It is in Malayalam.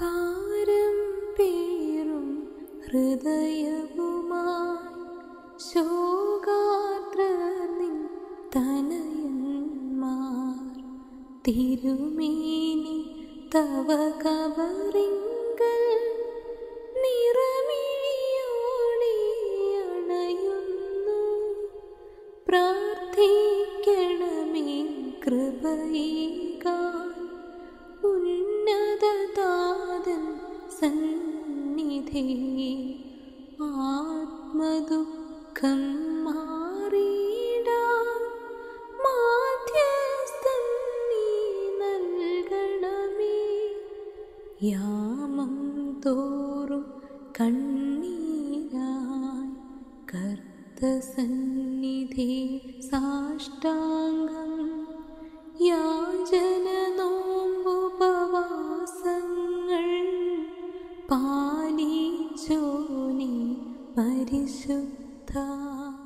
ഭാരം പേറും ഹൃദയവുമായി ശോകാർദ്രനിൻ തനയന്മാർ തിരുമേനി തവ കബറിങ്കൽ നിറമിഴിയോടെ അണയുന്നു. പ്രാർത്ഥിക്കണമേ കൃപയേകാൻ ഉന്നതതാതൻ സന്നിധി. ആത്മദുഃഖം മാറിയിടാൻ മാധ്യസ്ഥം നീ നൽകണമേ. യാമം തോറും കണ്ണീരായി കർത്തസന്നിധി സാഷ്ടാംഗം യാചന നോമ്പുപവാസങ്ങൾ പാലിച്ചോനേ പരിശുദ്ധ.